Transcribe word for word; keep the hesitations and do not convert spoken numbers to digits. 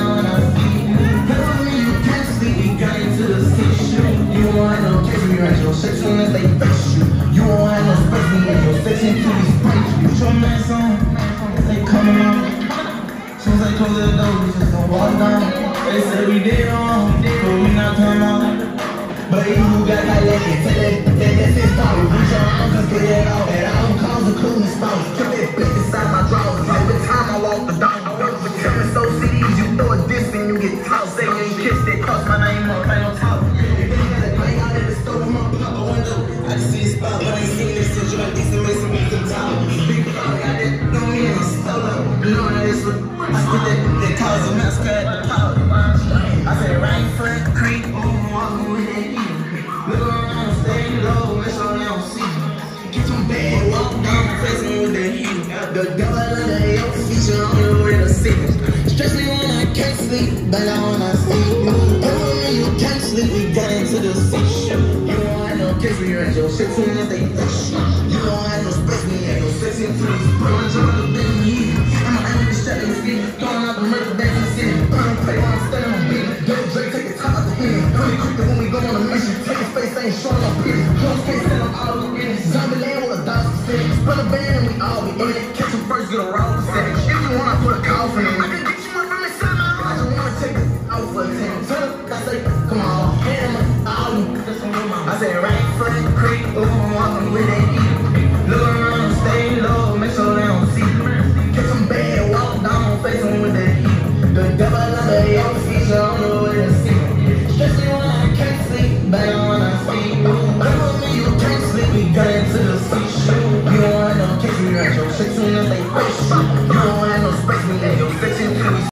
when I see you. Tell me you can't sleep, we got into the station. You won't have no kiss me right, your shit soon as they face you. You won't have no space me in your section till we spike you. Put your mask on, they coming on. Soon as they close the door, we just gon' walk down. They say we did wrong, but we not come out. But you got that legend, tell that, that that's his power. Reach your arm, cause get it out. At all costs, including spouse. Keep that bitch inside my drawers. Every time I walk the dog, I work for Terrence O C Ds. You throw a disc and you get tossed. Say you ain't kissed that cross my name on right on top. I just see a spot, but I ain't seen this since you like this and messing with the top. Big dog got that on me and stole up. Blowing this with, I spit that, that cause a massacre at the power. I said, right foot, creep, ooh, walking with that heat. Look around, stay low, make sure they don't see you. Get some bad, walk down, facing with that heat. The devil of the hell feature on your way to see you. Stress me when I can't sleep, but I wanna see you. Tell me you can't sleep, we got into the section. You don't have no kiss me, you're at your shit soon as they push you. You don't have no space, me at your sex into these burns. I'm the big heat. I'm an enemy shot in his feet, throwing out the murder back in the city. Burn play while I'm standing on beat. Yo, Drake, take the top out the hand. Pretty quick that when we go on a mission, take his face, ain't showing no pity. Close case, send him out of the in. Zombie land with a dog stick. Split a band and we all be in it. Catch him first, get a roll set. If you want, I put a coffin in. I can get you up from inside my heart. I just wanna take it out for a ten. Turn up, I say, come on, hand him all you. I say, right foot, creep, ooh, I'm walking with that heat. Look around, stay low, make sure they don't see you. Catch some bad, walk down, face them with that heat. The devil of the hell feature on the way to see you. Stress me when I can't sleep, but I wanna see you. Tell me you can't sleep, we got into the section. You don't have no kiss me right, your shit soon as they face you. You don't have no space, me in your section till we